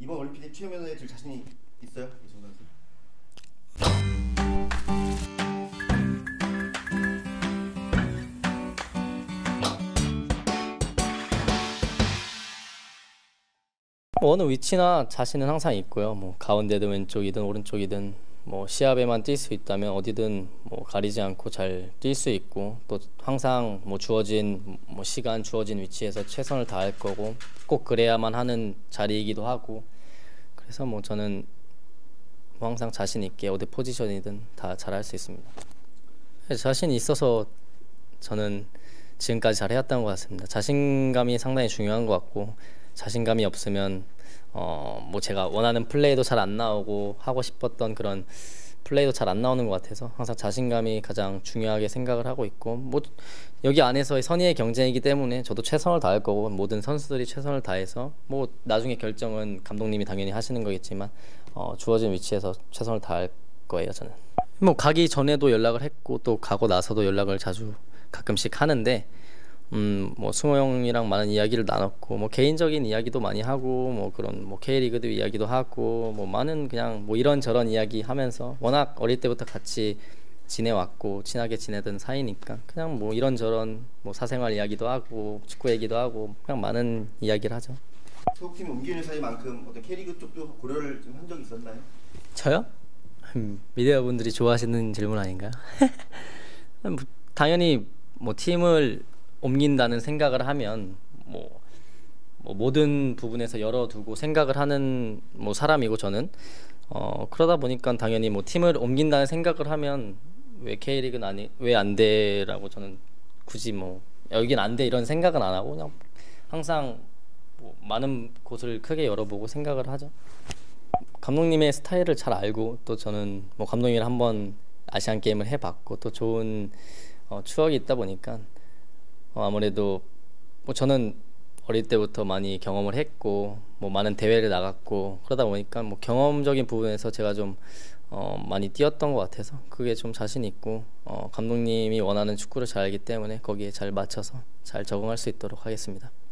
이번 올림픽에 최우면에 들 자신이 있어요, 이승우 선수? 어느 위치나 자신은 항상 있고요. 뭐 가운데든 왼쪽이든 오른쪽이든 뭐 시합에만 뛸 수 있다면 어디든 뭐 가리지 않고 잘 뛸 수 있고, 또 항상 뭐 주어진 뭐 시간, 주어진 위치에서 최선을 다할 거고, 꼭 그래야만 하는 자리이기도 하고, 그래서 뭐 저는 뭐 항상 자신 있게 어디 포지션이든 다 잘할 수 있습니다. 자신이 있어서 저는 지금까지 잘 해왔던 것 같습니다. 자신감이 상당히 중요한 것 같고, 자신감이 없으면 뭐 제가 원하는 플레이도 잘 안 나오고, 하고 싶었던 그런 플레이도 잘 안 나오는 것 같아서 항상 자신감이 가장 중요하게 생각을 하고 있고, 뭐 여기 안에서의 선의의 경쟁이기 때문에 저도 최선을 다할 거고, 모든 선수들이 최선을 다해서 뭐 나중에 결정은 감독님이 당연히 하시는 거겠지만 주어진 위치에서 최선을 다할 거예요. 저는 뭐 가기 전에도 연락을 했고, 또 가고 나서도 연락을 자주 가끔씩 하는데, 뭐 승호 형이랑 많은 이야기를 나눴고, 뭐 개인적인 이야기도 많이 하고, 뭐 그런 뭐 K리그도 이야기도 하고, 뭐 많은 그냥 뭐 이런저런 이야기 하면서, 워낙 어릴 때부터 같이 지내왔고 친하게 지내던 사이니까 그냥 뭐 이런저런 뭐 사생활 이야기도 하고 축구 얘기도 하고 그냥 많은 이야기를 하죠. 소속팀 옮기는 사이만큼 어떤 K리그 쪽도 고려를 좀 한 적이 있었나요? 저요? 미디어 분들이 좋아하시는 질문 아닌가요? 뭐 당연히 뭐 팀을 옮긴다는 생각을 하면 뭐 모든 부분에서 열어두고 생각을 하는 뭐 사람이고, 저는 그러다 보니까 당연히 뭐 팀을 옮긴다는 생각을 하면 왜 K리그는 왜 안 돼라고 저는 굳이 뭐 여긴 안 돼 이런 생각은 안 하고, 그냥 항상 뭐 많은 곳을 크게 열어보고 생각을 하죠. 감독님의 스타일을 잘 알고, 또 저는 뭐 감독님이랑 한번 아시안 게임을 해봤고, 또 좋은 추억이 있다 보니까 아무래도 뭐 저는 어릴 때부터 많이 경험을 했고, 뭐 많은 대회를 나갔고, 그러다 보니까 뭐 경험적인 부분에서 제가 좀 많이 뛰었던 것 같아서 그게 좀 자신 있고, 감독님이 원하는 축구를 잘 알기 때문에 거기에 잘 맞춰서 잘 적응할 수 있도록 하겠습니다.